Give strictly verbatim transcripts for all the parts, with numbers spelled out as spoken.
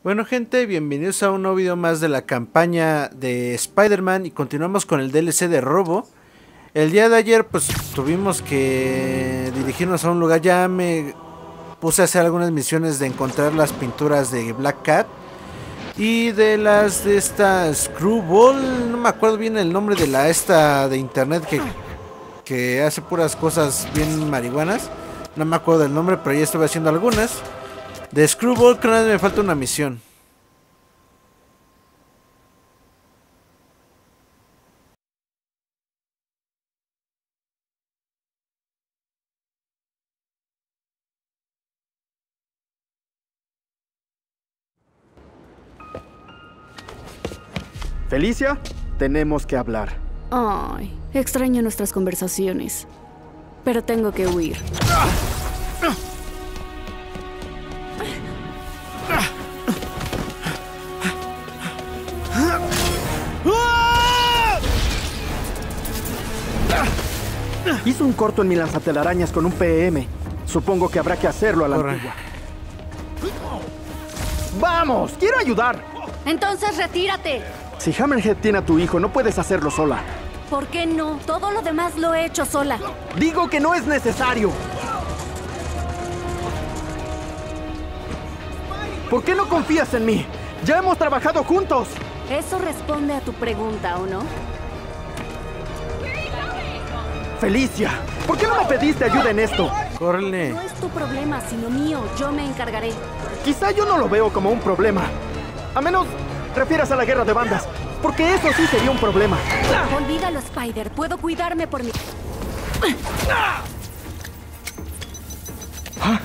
Bueno gente, bienvenidos a un nuevo video más de la campaña de Spider-Man y continuamos con el D L C de Robo. El día de ayer pues tuvimos que dirigirnos a un lugar, ya me puse a hacer algunas misiones de encontrar las pinturas de Black Cat y de las de esta Screwball, no me acuerdo bien el nombre de la esta de internet que, que hace puras cosas bien marihuanas, no me acuerdo del nombre pero ya estuve haciendo algunas. De Screwball creo que me falta una misión. Felicia, tenemos que hablar. Ay, extraño nuestras conversaciones. Pero tengo que huir. Hizo un corto en mi lanzatelarañas con un P M. Supongo que habrá que hacerlo a la Corre. antigua. ¡Vamos! ¡Quiero ayudar! Entonces retírate. Si Hammerhead tiene a tu hijo, no puedes hacerlo sola. ¿Por qué no? Todo lo demás lo he hecho sola. ¡Digo que no es necesario! ¿Por qué no confías en mí? ¡Ya hemos trabajado juntos! Eso responde a tu pregunta, ¿o no? Felicia, ¿por qué no me pediste ayuda en esto? Córrele. No es tu problema, sino mío. Yo me encargaré. Quizá yo no lo veo como un problema. A menos refieras a la guerra de bandas, porque eso sí sería un problema. Olvídalo, Spider. Puedo cuidarme por mí. ¿Ah?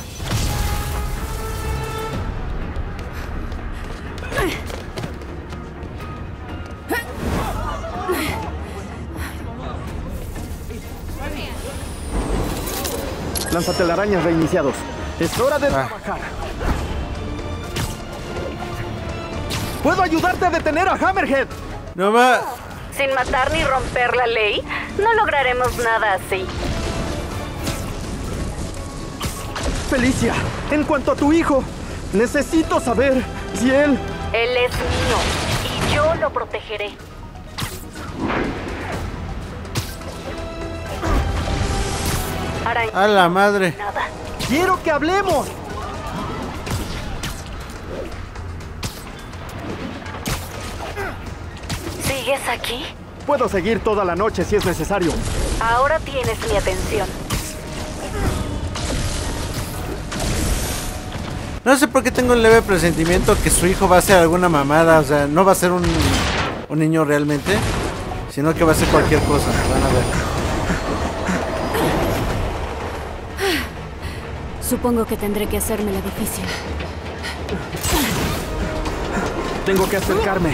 Lanzatelarañas reiniciados. Es hora de Ah. trabajar. ¡Puedo ayudarte a detener a Hammerhead! No va. Sin matar ni romper la ley, no lograremos nada así. Felicia, en cuanto a tu hijo, necesito saber si él... Él es mío y yo lo protegeré. Araña, A la madre. nada. ¡Quiero que hablemos! ¿Sigues aquí? Puedo seguir toda la noche si es necesario. Ahora tienes mi atención. No sé por qué tengo un leve presentimiento que su hijo va a ser alguna mamada, o sea, no va a ser un, un niño realmente, sino que va a ser cualquier cosa, van a ver. Supongo que tendré que hacerme la difícil. Tengo que acercarme.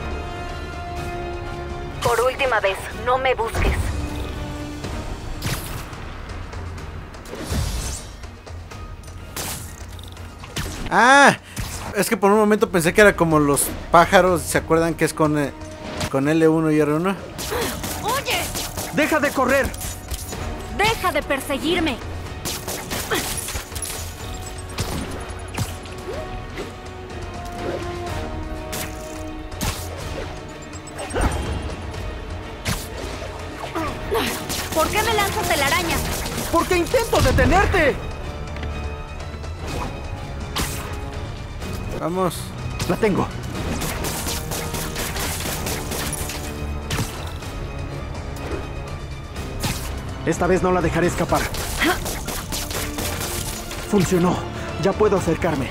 Por última vez, no me busques. Ah, es que por un momento pensé que era como los pájaros, ¿se acuerdan que es con, eh, con L uno y R uno? ¡Oye! ¡Deja de correr! ¡Deja de perseguirme! ¿Por qué me lanzas telaraña? ¡Porque intento detenerte! Vamos. La tengo. Esta vez no la dejaré escapar. Funcionó. Ya puedo acercarme.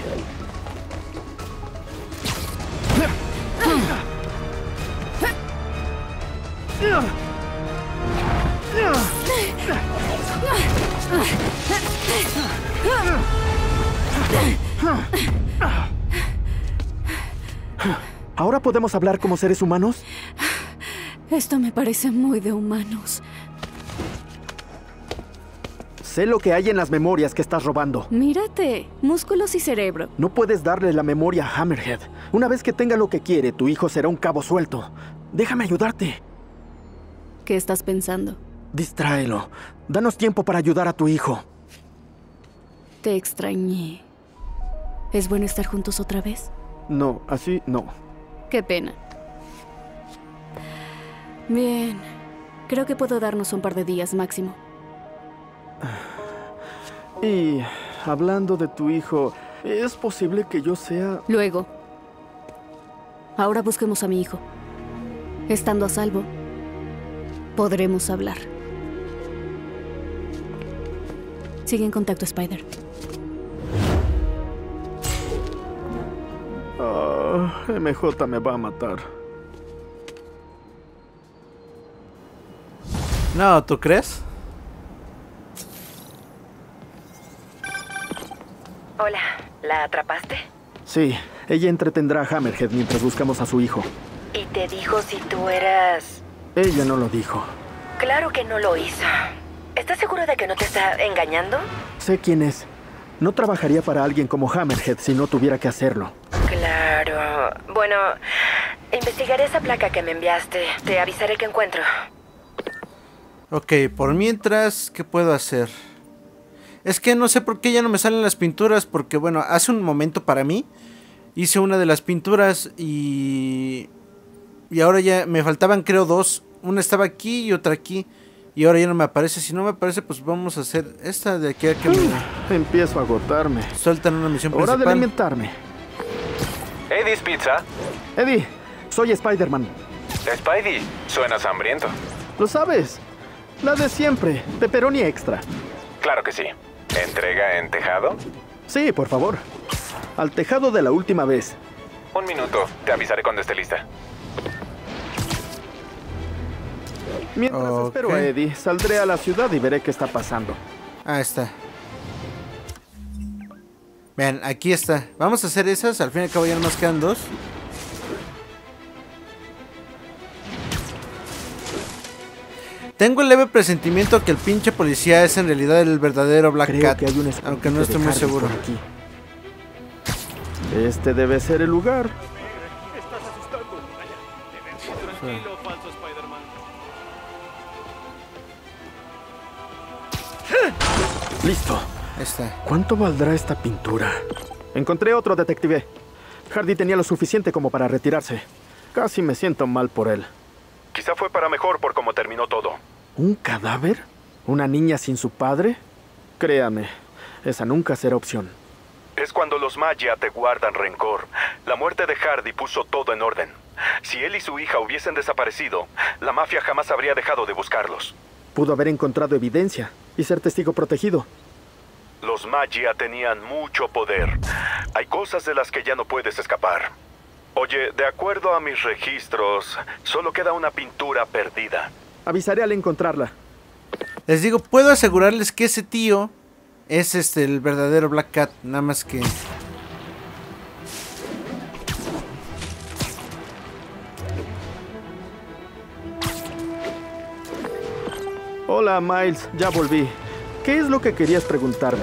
¿Ahora podemos hablar como seres humanos? Esto me parece muy de humanos. Sé lo que hay en las memorias que estás robando. Mírate, músculos y cerebro. No puedes darle la memoria a Hammerhead. Una vez que tenga lo que quiere, tu hijo será un cabo suelto. Déjame ayudarte. ¿Qué estás pensando? Distráelo. Danos tiempo para ayudar a tu hijo. Te extrañé. ¿Es bueno estar juntos otra vez? No, así no. Qué pena. Bien. Creo que puedo darnos un par de días máximo. Y hablando de tu hijo, ¿es posible que yo sea...? Luego. Ahora busquemos a mi hijo. Estando a salvo, podremos hablar. Sigue en contacto, Spider. Ah, M J me va a matar. No, ¿tú crees? Hola, ¿la atrapaste? Sí, ella entretendrá a Hammerhead mientras buscamos a su hijo. ¿Y te dijo si tú eras...? Ella no lo dijo. Claro que no lo hizo. ¿Estás seguro de que no te está engañando? Sé quién es. No trabajaría para alguien como Hammerhead si no tuviera que hacerlo. Claro. Bueno, investigaré esa placa que me enviaste. Te avisaré que encuentro. Ok, por mientras, ¿qué puedo hacer? Es que no sé por qué ya no me salen las pinturas, porque bueno, hace un momento para mí hice una de las pinturas y... Y ahora ya me faltaban creo dos. Una estaba aquí y otra aquí. Y ahora ya no me aparece. Si no me aparece, pues vamos a hacer esta de aquí a que me... Empiezo a agotarme. Sueltan una misión Hora principal. de alimentarme. Eddie's Pizza. Eddie, soy Spider-Man. Spidey, suenas hambriento. ¿Lo sabes? La de siempre, pepperoni extra. Claro que sí. ¿Entrega en tejado? Sí, por favor. Al tejado de la última vez. Un minuto, te avisaré cuando esté lista. Mientras Ok. espero a Eddie, saldré a la ciudad y veré qué está pasando. Ah, está. Vean, aquí está. Vamos a hacer esas. Al fin y al cabo ya nos quedan dos. Tengo el leve presentimiento que el pinche policía es en realidad el verdadero Black Creo Cat. que hay un Aunque no escondite estoy de muy Hardy seguro. por aquí. Este debe ser el lugar. Listo. Ahí está. ¿Cuánto valdrá esta pintura? Encontré otro, detective. Hardy tenía lo suficiente como para retirarse. Casi me siento mal por él. Quizá fue para mejor por cómo terminó todo. ¿Un cadáver? ¿Una niña sin su padre? Créame, esa nunca será opción. Es cuando los Magia te guardan rencor. La muerte de Hardy puso todo en orden. Si él y su hija hubiesen desaparecido, la mafia jamás habría dejado de buscarlos. Pudo haber encontrado evidencia y ser testigo protegido. Los Magia tenían mucho poder. Hay cosas de las que ya no puedes escapar. Oye, de acuerdo a mis registros, solo queda una pintura perdida. Avisaré al encontrarla. Les digo, puedo asegurarles que ese tío es este el verdadero Black Cat. Nada más que... Hola, Miles, ya volví. ¿Qué es lo que querías preguntarme?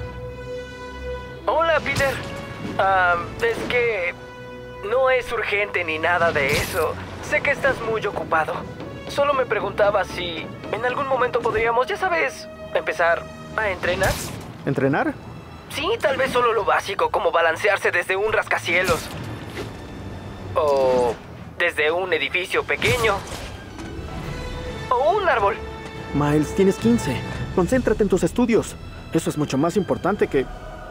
Hola, Peter. Ah, es que no es urgente ni nada de eso. Sé que estás muy ocupado. Solo me preguntaba si en algún momento podríamos, ya sabes, empezar a entrenar. ¿Entrenar? Sí, tal vez solo lo básico, como balancearse desde un rascacielos. O desde un edificio pequeño. O un árbol. Miles, tienes quince. Concéntrate en tus estudios. Eso es mucho más importante que...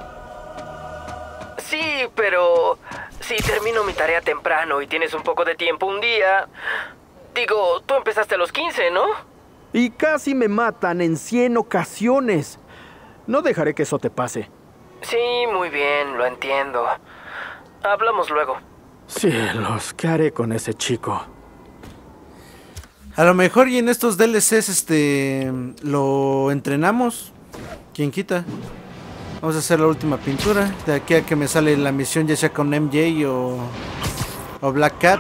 Sí, pero si termino mi tarea temprano y tienes un poco de tiempo un día... Digo, tú empezaste a los quince, ¿no? Y casi me matan en cien ocasiones. No dejaré que eso te pase. Sí, muy bien, lo entiendo. Hablamos luego. Cielos, ¿qué haré con ese chico? A lo mejor y en estos D L Cs este lo entrenamos. ¿Quién quita? Vamos a hacer la última pintura. De aquí a que me sale la misión, ya sea con M J o, o Black Cat.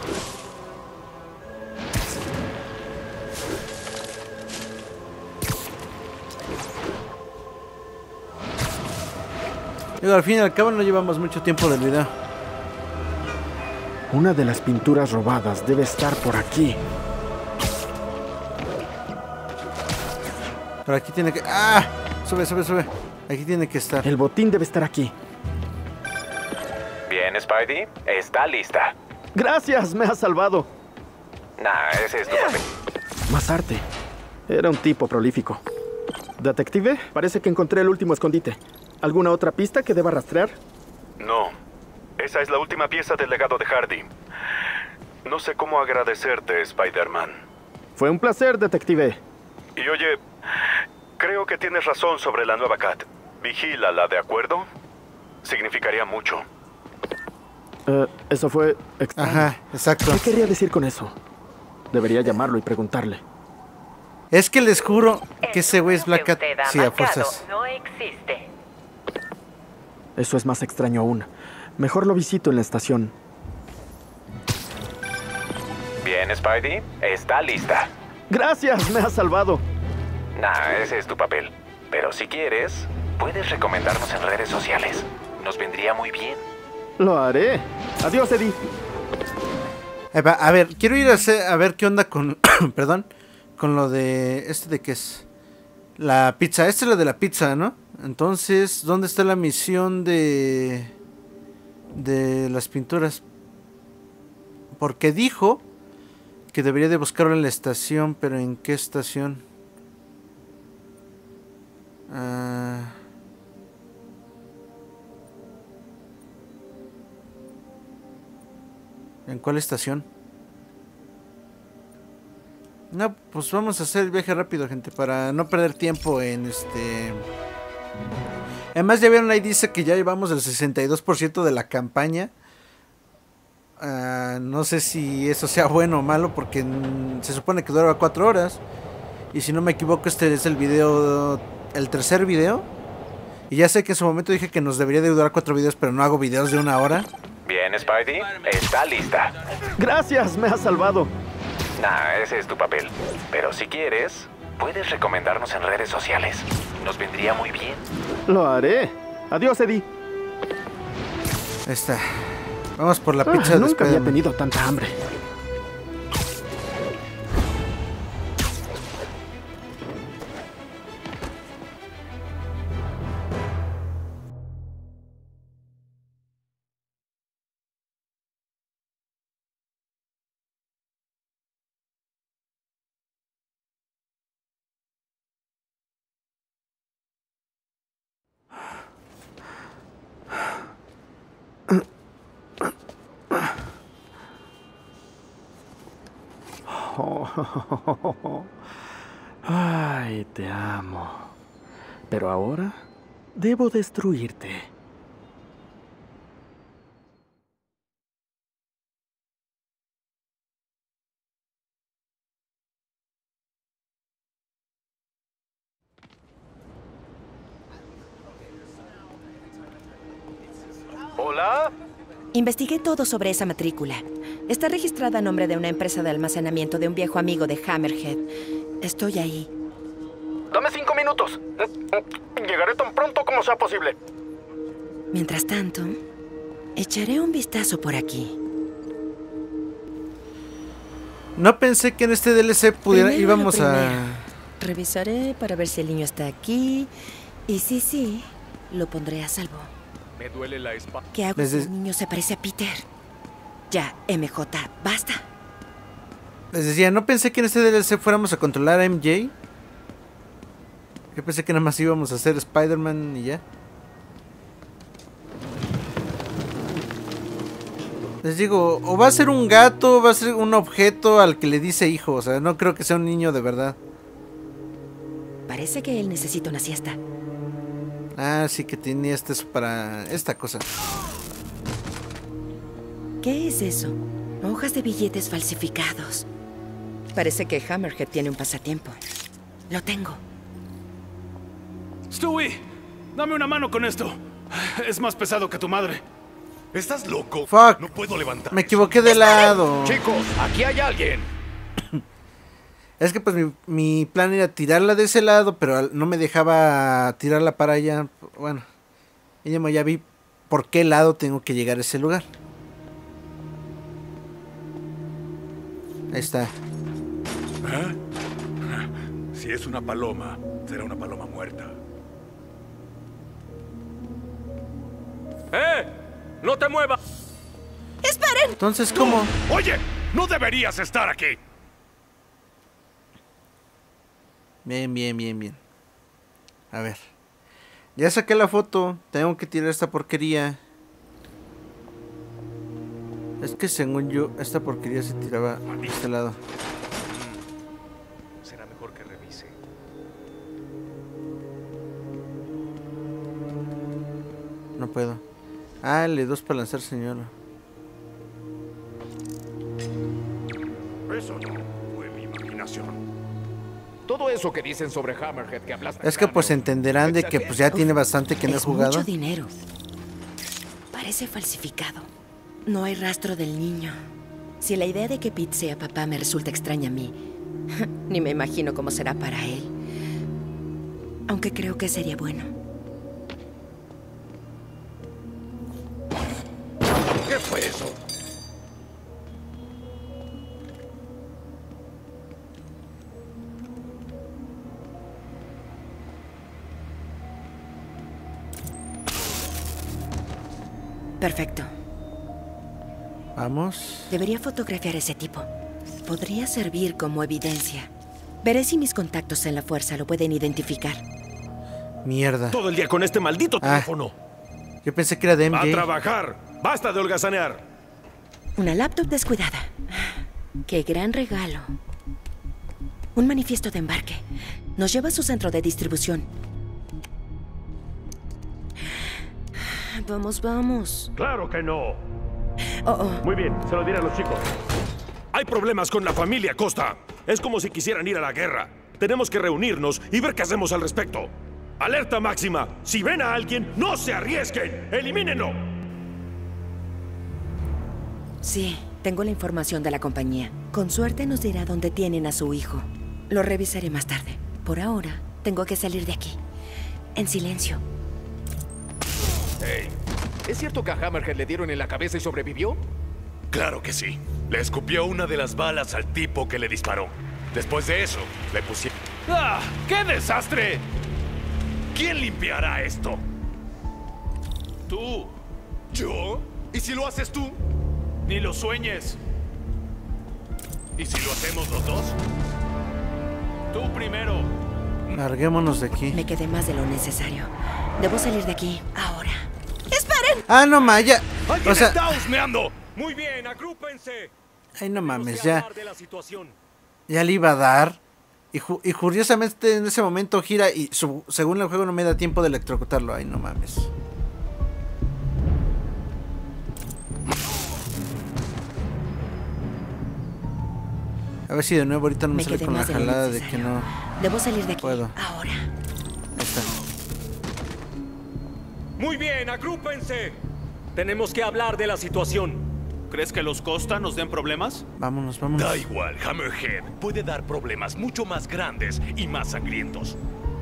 Digo, al fin y al cabo no llevamos mucho tiempo del video. Una de las pinturas robadas debe estar por aquí. Pero aquí tiene que... ¡Ah! Sube, sube, sube. Aquí tiene que estar. El botín debe estar aquí. Bien, Spidey, está lista. Gracias, me has salvado. Nah, ese es tu papel. Más arte. Era un tipo prolífico. Detective, parece que encontré el último escondite. ¿Alguna otra pista que deba rastrear? No. Esa es la última pieza del legado de Hardy. No sé cómo agradecerte, Spider-Man. Fue un placer, detective. Y oye, creo que tienes razón sobre la nueva Cat. Vigílala, ¿de acuerdo? Significaría mucho. Uh, eso fue extraño. Ajá, exacto. ¿Qué quería decir con eso? Debería llamarlo y preguntarle. Es que les juro que ese güey es número Black Cat. que usted ha Sí, a marcado fuerzas. no existe. Eso es más extraño aún. Mejor lo visito en la estación. Bien, Spidey, está lista. Gracias, me has salvado. Nah, ese es tu papel. Pero si quieres, puedes recomendarnos en redes sociales. Nos vendría muy bien. Lo haré. Adiós, Eddie. Ahí va, a ver, quiero ir a, hacer- a ver qué onda con... perdón. Con lo de... ¿Este de qué es? La pizza. Esta es la de la pizza, ¿no? Entonces, ¿dónde está la misión de... de las pinturas? Porque dijo que debería de buscarlo en la estación, pero ¿en qué estación? Ah... ¿En cuál estación? No, pues vamos a hacer el viaje rápido, gente, para no perder tiempo en este... Además, ya vieron ahí, dice que ya llevamos el sesenta y dos por ciento de la campaña. Uh, no sé si eso sea bueno o malo, porque mm, se supone que dura cuatro horas. Y si no me equivoco, este es el video, el tercer video. Y ya sé que en su momento dije que nos debería de durar cuatro videos, pero no hago videos de una hora. Bien, Spidey, está lista. Gracias, me has salvado. Nah, ese es tu papel. Pero si quieres, puedes recomendarnos en redes sociales. Nos vendría muy bien. Lo haré. Adiós, Eddie. Ahí está. Vamos por la pizza Ah, de nunca había Spider-Man. tenido tanta hambre. Ay, te amo. Pero ahora debo destruirte. ¿Hola? Investigué todo sobre esa matrícula. Está registrada a nombre de una empresa de almacenamiento de un viejo amigo de Hammerhead. Estoy ahí. Dame cinco minutos. Llegaré tan pronto como sea posible. Mientras tanto, echaré un vistazo por aquí. No pensé que en este D L C pudiera, Primero íbamos lo a... primero. Revisaré para ver si el niño está aquí. Y si sí, lo pondré a salvo. Me duele la espalda. ¿Qué hago Desde- si el niño se parece a Peter? Ya, M J, basta. Les decía, no pensé que en este D L C fuéramos a controlar a M J. Yo pensé que nada más íbamos a hacer Spider-Man y ya. Les digo, o va a ser un gato, o va a ser un objeto al que le dice hijo. O sea, no creo que sea un niño de verdad. Parece que él necesita una siesta. Ah, sí que tenía este eso para esta cosa. ¿Qué es eso? Hojas de billetes falsificados. Parece que Hammerhead tiene un pasatiempo. Lo tengo. Stewie, dame una mano con esto. Es más pesado que tu madre. ¿Estás loco? Fuck. No puedo levantar. Me equivoqué de lado. Chicos, aquí hay alguien. Es que pues mi, mi plan era tirarla de ese lado, pero al- no me dejaba tirarla para allá. Bueno, ya, me- ya vi por qué lado tengo que llegar a ese lugar. Ahí está. ¿Eh? Si es una paloma, será una paloma muerta. ¡Eh! ¡No te muevas! ¡Esperen! Entonces, ¿cómo? Oye, no deberías estar aquí. Bien, bien, bien, bien. A ver. Ya saqué la foto. Tengo que tirar esta porquería. Es que según yo, esta porquería se tiraba de este lado. Será mejor que revise. No puedo. Ah, le dos para lanzar señora. Eso no fue mi imaginación. Todo eso que dicen sobre Hammerhead que hablaste. Es que pues entenderán de que pues ya tiene bastante que no he jugado. Mucho dinero. Parece falsificado. No hay rastro del niño. Si la idea de que Pete sea papá me resulta extraña a mí, ni me imagino cómo será para él. Aunque creo que sería bueno. ¿Qué fue eso? Perfecto. Vamos. Debería fotografiar a ese tipo. Podría servir como evidencia. Veré si mis contactos en la fuerza lo pueden identificar. Mierda. Todo el día con este maldito Ah. teléfono. Yo pensé que era de M ¡A J. trabajar! ¡Basta de holgazanear! Una laptop descuidada. ¡Qué gran regalo! Un manifiesto de embarque. Nos lleva a su centro de distribución. Vamos, vamos. ¡Claro que no! Oh, oh. Muy bien, se lo diré a los chicos. Hay problemas con la familia Costa. Es como si quisieran ir a la guerra. Tenemos que reunirnos y ver qué hacemos al respecto. ¡Alerta máxima! Si ven a alguien, no se arriesguen. ¡Elimínenlo! Sí, tengo la información de la compañía. Con suerte nos dirá dónde tienen a su hijo. Lo revisaré más tarde. Por ahora, tengo que salir de aquí. En silencio. Hey, ¿es cierto que a Hammerhead le dieron en la cabeza y sobrevivió? Claro que sí. Le escupió una de las balas al tipo que le disparó. Después de eso, le pusieron... ¡Ah! ¡Qué desastre! ¿Quién limpiará esto? Tú. ¿Yo? ¿Y si lo haces tú? Ni lo sueñes. ¿Y si lo hacemos los dos? Tú primero. Larguémonos de aquí. Me quedé más de lo necesario. Debo salir de aquí ahora. ¡Esperen! Ah, no ma, ya. ¡Alguien O sea, está husmeando! Muy bien, agrúpense. ay, no mames, Tenemos que ya. hablar de la situación. Ya le iba a dar. Y, ju- y curiosamente en ese momento gira y su- según el juego no me da tiempo de electrocutarlo. Ay, no mames. A ver si de nuevo ahorita no me, Me sale quedé con la más de lo jalada de que necesario. no. Debo salir de aquí Puedo. ahora. Ahí está. Muy bien, agrúpense. Tenemos que hablar de la situación. ¿Crees que los Costa nos den problemas? Vámonos, vámonos. Da igual, Hammerhead puede dar problemas mucho más grandes y más sangrientos.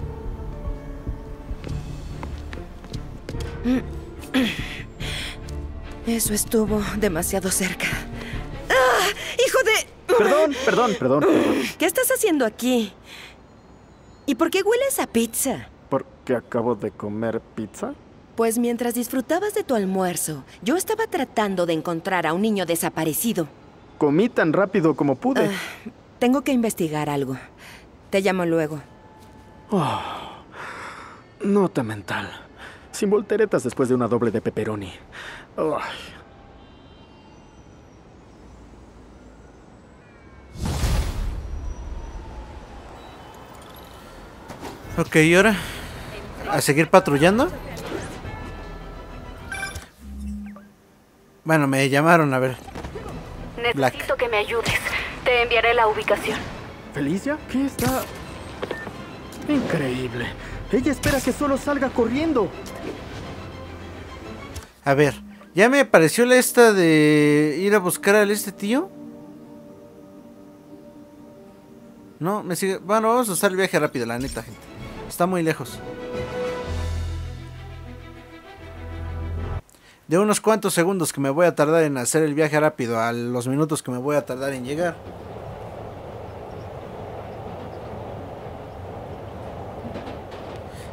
Eso estuvo demasiado cerca. ¡Ah! ¡Hijo de...! Perdón, perdón, perdón, perdón. ¿Qué estás haciendo aquí? ¿Y por qué hueles a pizza? ¿Porque acabo de comer pizza? Pues mientras disfrutabas de tu almuerzo, yo estaba tratando de encontrar a un niño desaparecido. Comí tan rápido como pude. Ah, tengo que investigar algo. Te llamo luego. Oh, nota mental. Sin volteretas después de una doble de pepperoni. Oh. Ok, ¿y ahora? ¿A seguir patrullando? Bueno, me llamaron, a ver. Necesito Black. que me ayudes. Te enviaré la ubicación. ¿Felicia? ¿Qué está...? Increíble. Ella espera que solo salga corriendo. A ver, ya me apareció la esta de ir a buscar a este tío. No, me sigue. Bueno, vamos a usar el viaje rápido, la neta, gente. Está muy lejos. De unos cuantos segundos que me voy a tardar en hacer el viaje rápido a los minutos que me voy a tardar en llegar.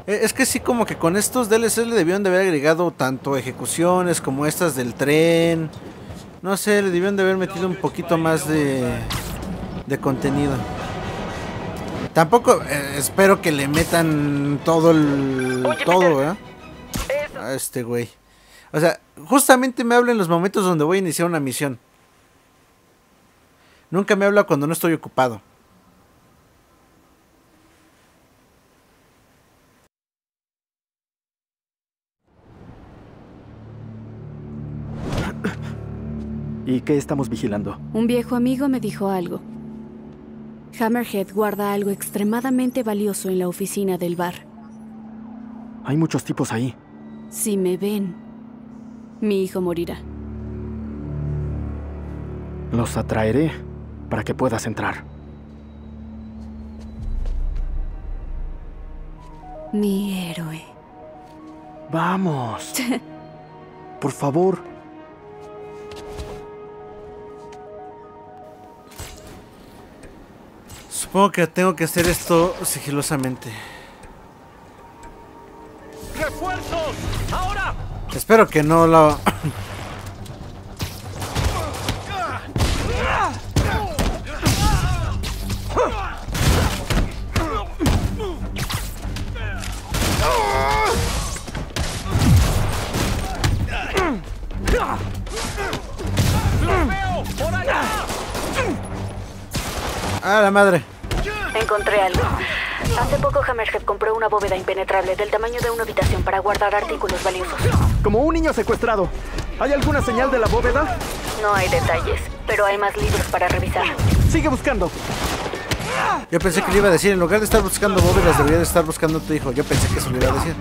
Es que sí, como que con estos D L Cs le debieron de haber agregado tanto ejecuciones como estas del tren. No sé, le debieron de haber metido un poquito más de, de contenido. Tampoco eh, espero que le metan todo el... Oye, todo, Peter, ¿verdad? es- A este güey. O sea, justamente me habla en los momentos donde voy a iniciar una misión. Nunca me habla cuando no estoy ocupado. ¿Y qué estamos vigilando? Un viejo amigo me dijo algo. Hammerhead guarda algo extremadamente valioso en la oficina del bar. Hay muchos tipos ahí. Si me ven, mi hijo morirá. Los atraeré para que puedas entrar. Mi héroe. Vamos. Por favor. Supongo que tengo que hacer esto sigilosamente. ¡Refuerzos! ¡Ahora! Espero que no lo... ¡Los veo! ¡Por allá! ¡Ah, la madre! Encontré algo. Hace poco Hammerhead compró una bóveda impenetrable del tamaño de una habitación para guardar artículos valiosos. Como un niño secuestrado. ¿Hay alguna señal de la bóveda? No hay detalles, pero hay más libros para revisar. Sigue buscando. Yo pensé que le iba a decir, en lugar de estar buscando bóvedas, debería de estar buscando a tu hijo. Yo pensé que eso le iba a decir.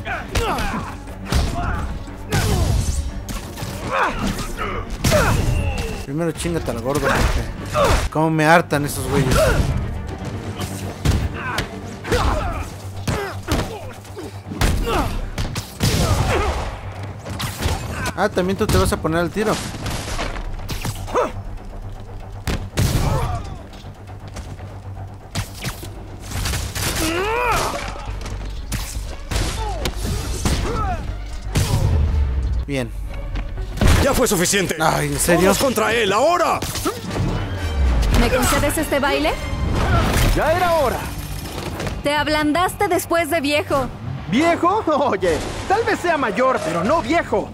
Primero chingate al gordo, porque... Cómo me hartan esos güeyes. Ah, también tú te vas a poner al tiro. Bien. ¡Ya fue suficiente! Ay, ¿en serio? ¡Vamos contra él, ahora! ¿Me concedes este baile? ¡Ya era hora! Te ablandaste después de viejo. ¿Viejo? Oye, tal vez sea mayor, pero no viejo.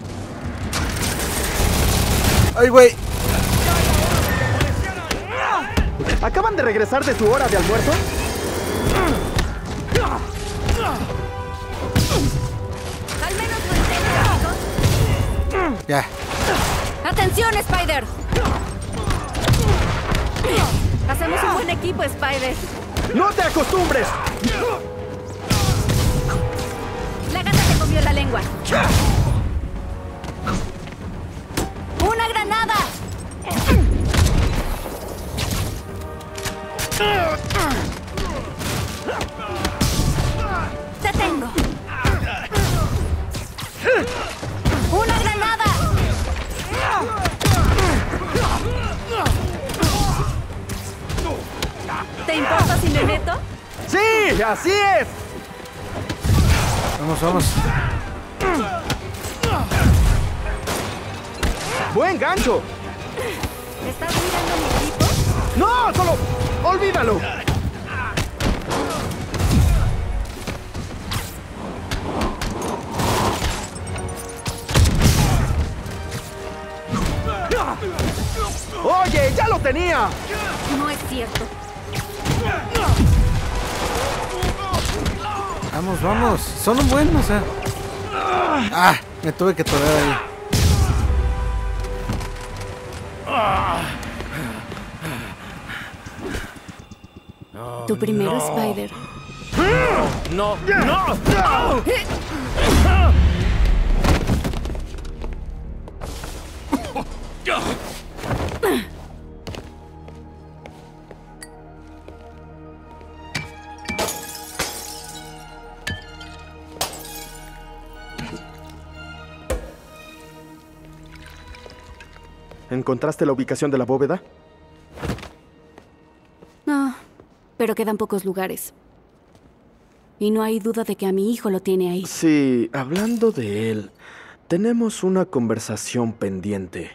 ¡Ay, güey! ¿Acaban de regresar de su hora de almuerzo? Al menos lo intento, chicos. Ya. ¡Atención, Spider! Hacemos un buen equipo, Spider. ¡No te acostumbres! La gata te comió la lengua. ¡Una granada! ¡Te tengo! ¡Una granada! ¿Te importa si me meto? ¡Sí! ¡Así es! Vamos, vamos. ¡Buen gancho! ¿Estás mirando mi equipo? ¡No! ¡Solo! ¡Olvídalo! ¡Oye! ¡Ya lo tenía! No es cierto. Vamos, vamos. Son un buen, o sea. Ah, me tuve que tocar ahí. Tu primero, Spider. ¡No! ¡No! ¿Encontraste la ubicación de la bóveda? No, pero quedan pocos lugares. Y no hay duda de que a mi hijo lo tiene ahí. Sí, hablando de él, tenemos una conversación pendiente.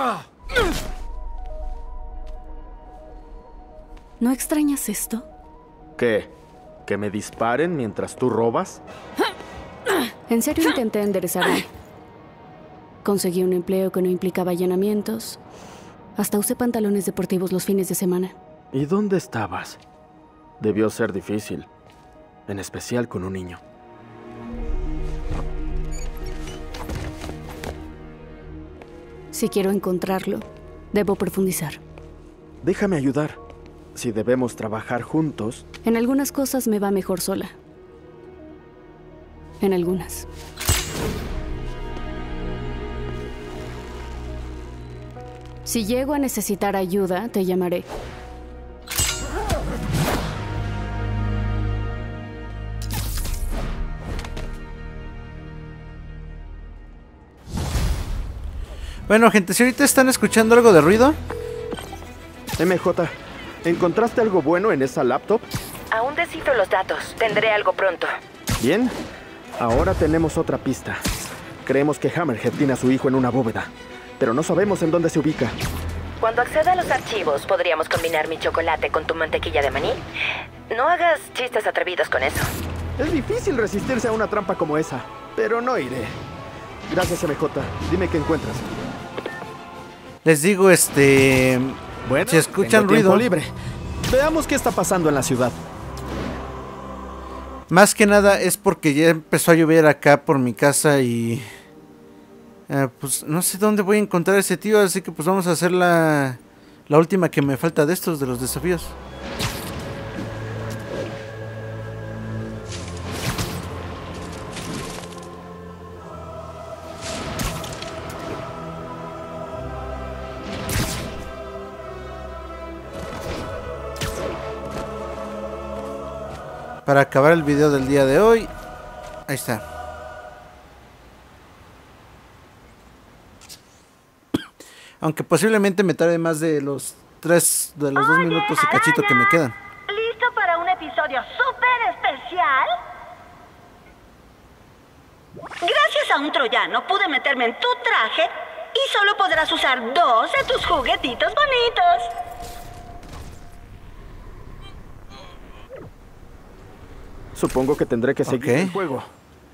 ¿No extrañas esto? ¿Qué? ¿Que me disparen mientras tú robas? En serio intenté enderezarme. Conseguí un empleo que no implicaba allanamientos. Hasta usé pantalones deportivos los fines de semana. ¿Y dónde estabas? Debió ser difícil, en especial con un niño. Si quiero encontrarlo, debo profundizar. Déjame ayudar. Si debemos trabajar juntos... En algunas cosas me va mejor sola. En algunas. Si llego a necesitar ayuda, te llamaré. Bueno, gente, si ahorita están escuchando algo de ruido... M J, ¿encontraste algo bueno en esa laptop? Aún descifro los datos. Tendré algo pronto. Bien. Ahora tenemos otra pista. Creemos que Hammerhead tiene a su hijo en una bóveda, pero no sabemos en dónde se ubica. Cuando acceda a los archivos, ¿podríamos combinar mi chocolate con tu mantequilla de maní? No hagas chistes atrevidos con eso. Es difícil resistirse a una trampa como esa, pero no iré. Gracias, M J. Dime qué encuentras. Les digo, este... Bueno, si escuchan tengo ruido... tiempo libre. Veamos qué está pasando en la ciudad. Más que nada es porque ya empezó a llover acá por mi casa y... Eh, pues no sé dónde voy a encontrar a ese tío, así que pues vamos a hacer la... La última que me falta de estos, de los desafíos. Para acabar el video del día de hoy. Ahí está. Aunque posiblemente me tarde más de los tres, de los dos minutos y cachito que me quedan. ¿Listo para un episodio súper especial? Gracias a un troyano pude meterme en tu traje y solo podrás usar dos de tus juguetitos bonitos. Supongo que tendré que seguir Ok. el juego.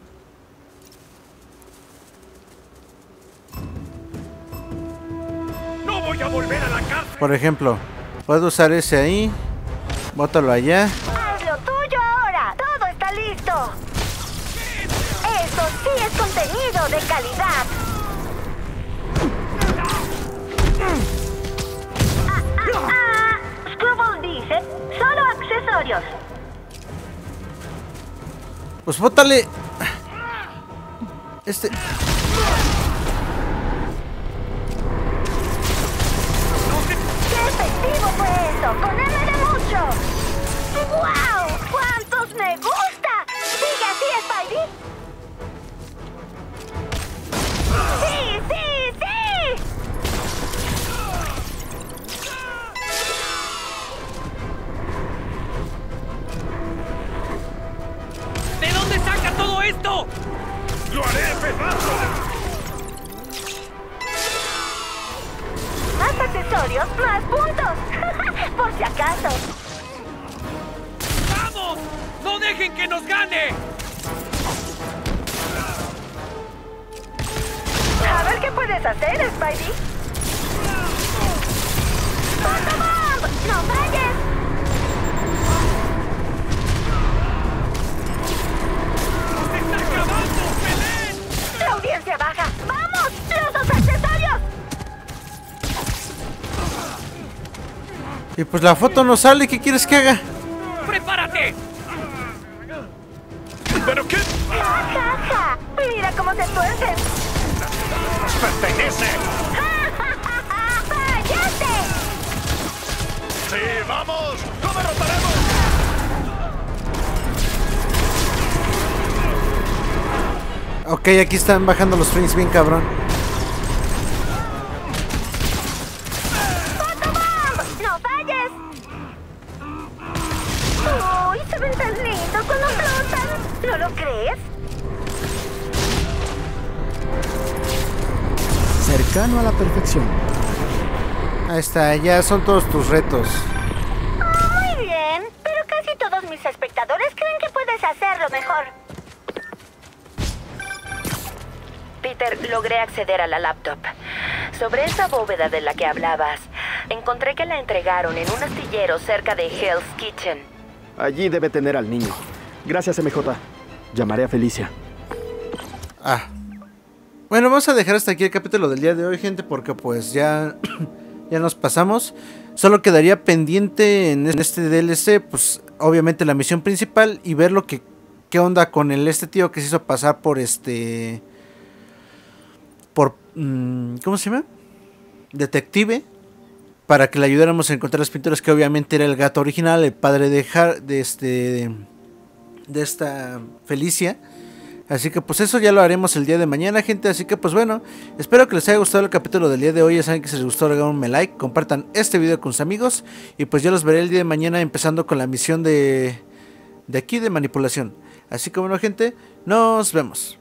¡No voy a volver a la cárcel! Por ejemplo, puedo usar ese ahí. Bótalo allá. ¡Haz lo tuyo ahora! ¡Todo está listo! ¡Esto sí es contenido de calidad! Ah, ah, ah. Scrubble dice, solo accesorios. Pues bótale. Este... ¡Qué efectivo fue eso! ¡Con M de mucho! ¡Wow! ¡Cuántos me gusta! ¡Sigue así, Spidey! ¡Sí, sí, sí! ¿De dónde saca todo esto? ¡Lo haré, pedazo! Más accesorios, más puntos. Por si acaso. ¡Vamos! ¡No dejen que nos gane! A ver qué puedes hacer, Spidey. ¡Photobomb! ¡No falles! ¡Se está acabando! ¡Peleen! ¡La audiencia baja! ¡Vamos! ¡Los dos accesorios! Y pues la foto no sale. ¿Qué quieres que haga? ¡Prepárate! ¿Pero qué? ¡Ja, ja, ja! ¡Mira cómo se tuercen! ¡Pertenece! ¡Ja, ja, ja, ja! ¡Fallaste! ¡Sí, vamos! ¡Lo derrotaremos! Ok, aquí están bajando los frames bien cabrón. ¡Photobomb! ¡No falles! ¡Uy! Se ven tan lindos cuando flotan. cercano a la perfección. Ahí está, ya son todos tus retos. Oh, muy bien, pero casi todos mis espectadores creen que puedes hacerlo mejor. Peter, logré acceder a la laptop. Sobre esa bóveda de la que hablabas, encontré que la entregaron en un astillero cerca de Hell's Kitchen. Allí debe tener al niño. Gracias, M J. Llamaré a Felicia. Ah. Bueno, vamos a dejar hasta aquí el capítulo del día de hoy, gente, porque pues ya, ya nos pasamos. Solo quedaría pendiente en este D L C, pues obviamente la misión principal y ver lo que, qué onda con el este tío que se hizo pasar por este... por... ¿cómo se llama? Detective, para que le ayudáramos a encontrar las pinturas, que obviamente era el gato original, el padre de, Har de este de, de esta Felicia. Así que pues eso ya lo haremos el día de mañana, gente. Así que pues bueno, espero que les haya gustado el capítulo del día de hoy. Ya saben que si les gustó, regálenme like, compartan este video con sus amigos. Y pues yo los veré el día de mañana empezando con la misión de, de aquí de manipulación. Así que bueno, gente, nos vemos.